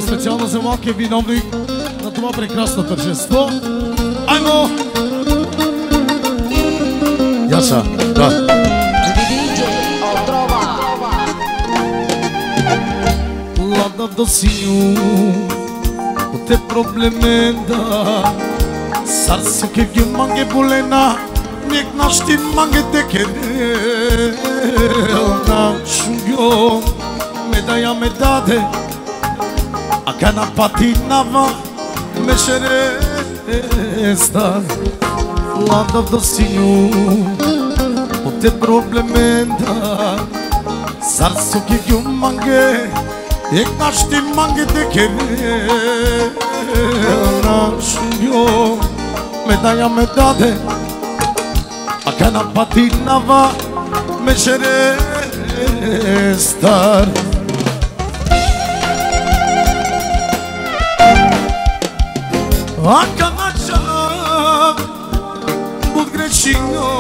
Специално за малкия виновник на това прекрасно тържество. Аймо! Яса, да. Lada docinho, o te problemenda. Sarso que viu mangue bulena, nek nashti mangue te querer. Na shungyo, medaya medade, akana patinava, mexeresta. Lada docinho, o te problemenda. Sarso que viu mangue, nek nashti mangue te querer. Na shungyo, medaya medade, akana patinava, mexeresta. Akana čak, bud grešinjo.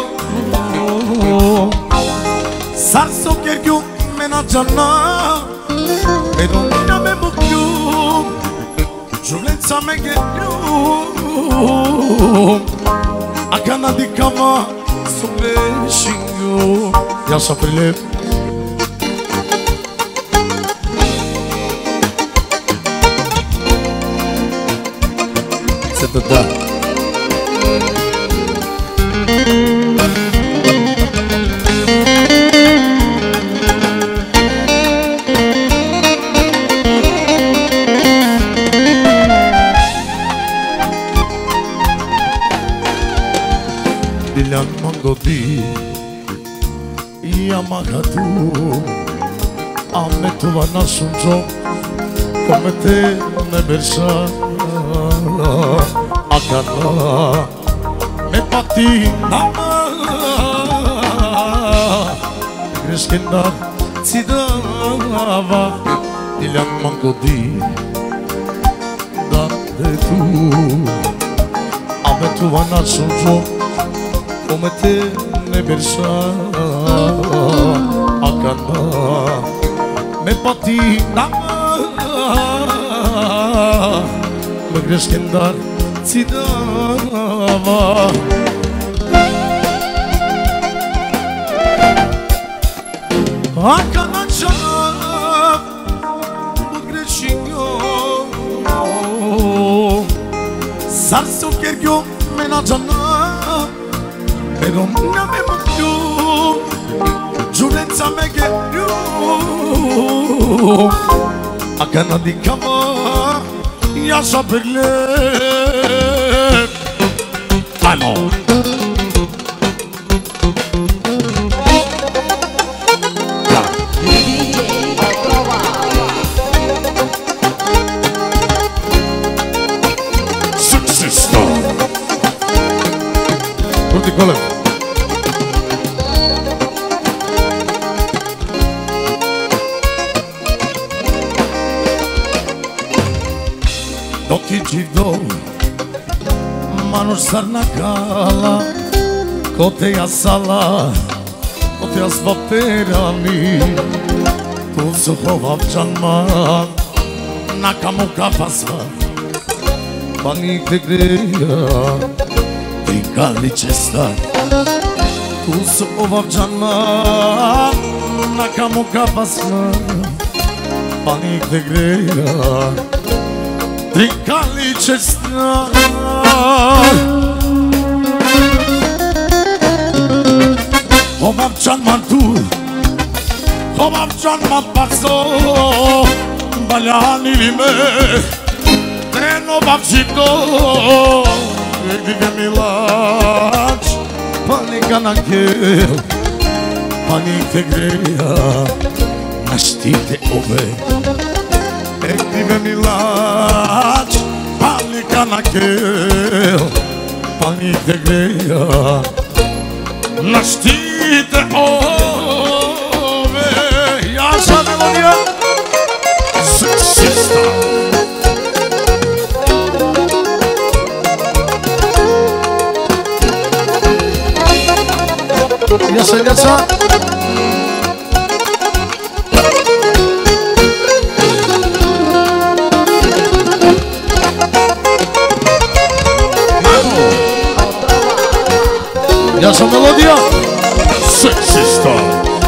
Sarso kergju mena čana, pero nina me muklju, žulenca me gelju. Akana dikava, su grešinjo. Ja sam prilep. Da. Dilan mangodi Yamagatu Ametuva nasunzo Komete nebersa Akana me patinava Greškenda si dava Diljan mangodi Da de tu Ame tu vana sunzo Kome te ne bersa Akana me patinava Me greškenda si dava Akana čak bud grešinjo. Sarso kergju mena čana, pero na me muklju, žulenca me gelju. Akana dikava, ja sam prilep. Ajmo! Successno! Kurti Kolev! Dotići do Manuš sarna kala Kote ja sala Kote ja svaperani Tu su hovavčan man Nakamu kapasva Pa nigde greja Trikaliće star Tu su hovavčan man Nakamu kapasva Pa nigde greja Trikaliće star Hovavčan man tu Hovavčan man paso Baljan ili me Treno bavčito Gdje milač Panika na kel Panike greja Naštite ove Gdje milač Panika na kel Panike greja Naštite ove Jaša melodija Succesta Jaša așa melodia. Sexy Star.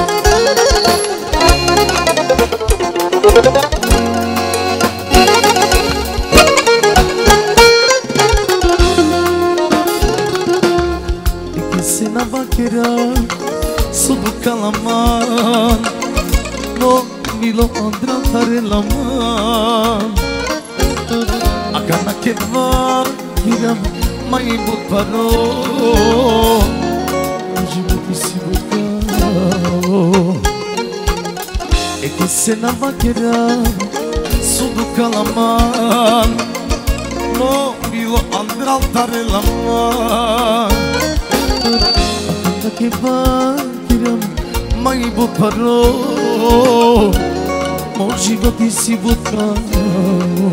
E che se na vaquera sotto calaman no mi lo andrà a fare la man a cana che va miram mai but paro oggi mi si bucao e che se na vaquera sotto calaman no mi lo andrà a fare la man che vakiram mai butaro mor životi si butao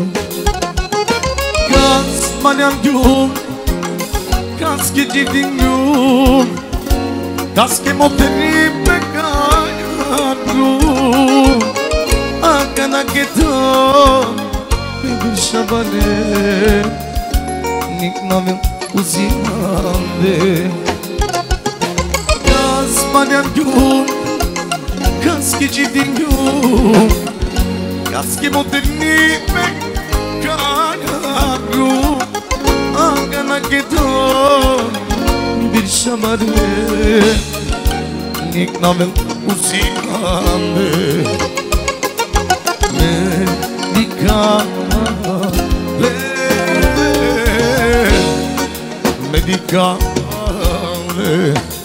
kas manjan ljum kas ke živim ljum kas ke moteri pekaju a kana ke to mi bir šabane nik namel uzimande Manjan ljum, kanske živim ljum, kanske moderni pekaju, a kana ke to bir šamare, nik namel uzimande. Medicale